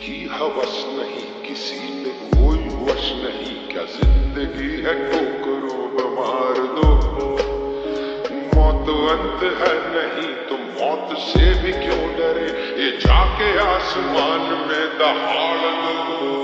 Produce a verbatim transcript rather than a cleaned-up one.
की हवस नहीं, किसी पे कोई वश नहीं, क्या जिंदगी है ठोकरो मार दो। मौत अंत है नहीं तो मौत से भी क्यों डरे, ये जाके आसमान में दहाड़ दो।